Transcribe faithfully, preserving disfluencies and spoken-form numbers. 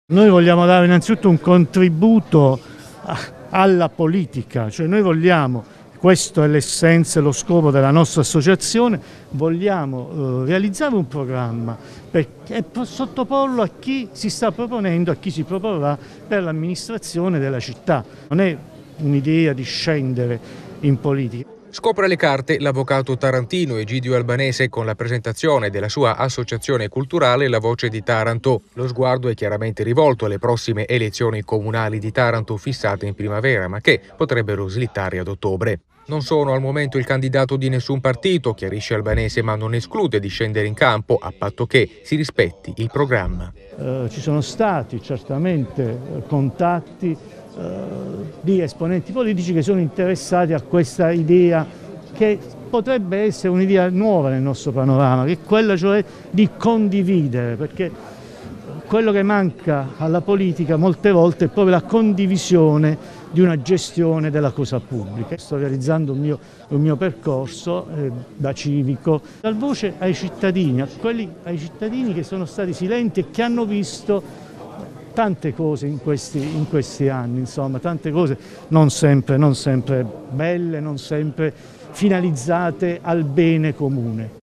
Noi vogliamo dare innanzitutto un contributo alla politica, cioè noi vogliamo, questo è l'essenza e lo scopo della nostra associazione, vogliamo eh, realizzare un programma per, e sottoporlo a chi si sta proponendo, a chi si proporrà per l'amministrazione della città. Non è un'idea di scendere in politica. Scopre le carte l'avvocato tarantino Egidio Albanese con la presentazione della sua associazione culturale La Voce di Taranto. Lo sguardo è chiaramente rivolto alle prossime elezioni comunali di Taranto fissate in primavera, ma che potrebbero slittare ad ottobre. Non sono al momento il candidato di nessun partito, chiarisce Albanese, ma non esclude di scendere in campo a patto che si rispetti il programma. Eh, ci sono stati certamente eh, contatti di esponenti politici che sono interessati a questa idea che potrebbe essere un'idea nuova nel nostro panorama, che è quella cioè di condividere, perché quello che manca alla politica molte volte è proprio la condivisione di una gestione della cosa pubblica. Sto realizzando un mio, un mio percorso eh, da civico, dal voce ai cittadini, a quelli, ai cittadini che sono stati silenti e che hanno visto tante cose in questi, in questi anni, insomma, tante cose non sempre, non sempre belle, non sempre finalizzate al bene comune.